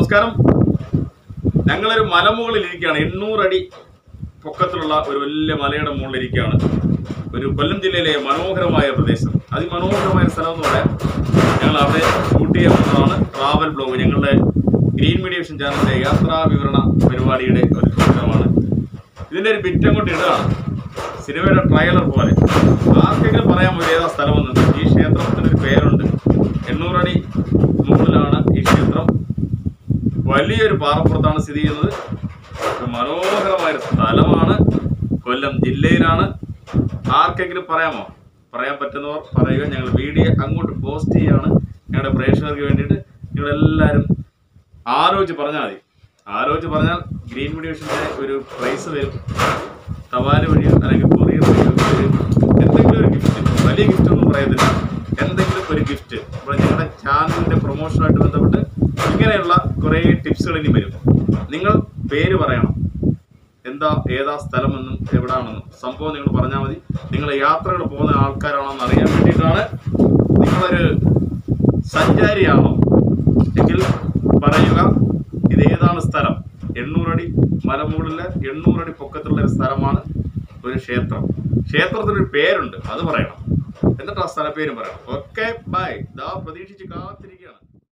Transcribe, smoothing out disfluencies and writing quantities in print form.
നമസ്കാരം. ഞങ്ങളൊരു മലമുകളിലിരിക്കുകയാണ്. 800 അടി പൊക്കത്തിലുള്ള ഒരു വലിയ മലയുടെ മുകളിലിരിക്കുകയാണ്. ഒരു കൊല്ലം ജില്ലയിലെ മനോഹരമായ പ്രദേശം, അതിമനോഹരമായ സ്ഥലം എന്ന് പറയാം. ഞങ്ങൾ അവിടെ ഷൂട്ട് ചെയ്യുന്നതാണ് ട്രാവൽ ബ്ലോഗ്. ഞങ്ങളുടെ ഗ്രീൻ മീഡിയ വിഷൻ ചാനലിൻ്റെ യാത്രാ വിവരണ പരിപാടിയുടെ ഒരു പ്രോഗ്രാമാണ്. ഇതിൻ്റെ ഒരു ബിറ്റ് അങ്ങോട്ട് ഇടുകയാണ്, സിനിമയുടെ ട്രailer പോലെ. ആർക്കെങ്കിലും പറയാമോ ഏതാ സ്ഥലമെന്ന്? ഈ ക്ഷേത്രത്തിനൊരു പേരുണ്ട്. 800 അടി മുകളിലാണ് ഈ ക്ഷേത്രം. വലിയൊരു പാറപ്പുറത്താണ് സ്ഥിതി ചെയ്യുന്നത്. മനോഹരമായൊരു സ്ഥലമാണ്. കൊല്ലം ജില്ലയിലാണ്. ആർക്കെങ്കിലും പറയാമോ? പറയാൻ പറ്റുന്നവർ പറയുക. ഞങ്ങൾ വീഡിയോ അങ്ങോട്ട് പോസ്റ്റ് ചെയ്യുകയാണ് ഞങ്ങളുടെ പ്രേക്ഷകർക്ക് വേണ്ടിയിട്ട്. നിങ്ങളെല്ലാവരും ആലോചിച്ച് പറഞ്ഞാൽ മതി. ആലോചിച്ച് പറഞ്ഞാൽ ഗ്രീൻ മീഡിയ വിഷൻ്റെ ഒരു പ്രൈസ് വരും. തപാൽ വഴിയോ അല്ലെങ്കിൽ കൊറിയർ വഴിയോ എന്തെങ്കിലും ഒരു ഗിഫ്റ്റ്, വലിയ ഗിഫ്റ്റ് ഒന്നും പറയത്തില്ല, എന്തെങ്കിലും ഒരു ഗിഫ്റ്റ്. ഇപ്പോൾ ഞങ്ങളുടെ ചാനലിൻ്റെ പ്രൊമോഷനുമായിട്ട് ബന്ധപ്പെട്ട് ഇങ്ങനെയുള്ള കുറേ ടിപ്സുകൾ ഇനി വരും. നിങ്ങൾ പേര് പറയണം, ഏതാ സ്ഥലമെന്നും എവിടാണെന്നും സംഭവം നിങ്ങൾ പറഞ്ഞാൽ മതി. നിങ്ങൾ യാത്രകൾ പോകുന്ന ആൾക്കാരാണോ എന്ന് അറിയാൻ വേണ്ടിയിട്ടാണ്. നിങ്ങളൊരു സഞ്ചാരിയാണോ എങ്കിൽ പറയുക ഇതേതാണ് സ്ഥലം. 800 അടി മലമുകളിലെ 800 അടി പൊക്കത്തുള്ള ഒരു സ്ഥലമാണ് ഒരു ക്ഷേത്രം. ക്ഷേത്രത്തിനൊരു പേരുണ്ട്, അത് പറയണം. എന്നിട്ട് ആ സ്ഥലപ്പേരും പറയണം. Okay, bye. പ്രതീക്ഷിച്ച് കാത്തിരിക്കും.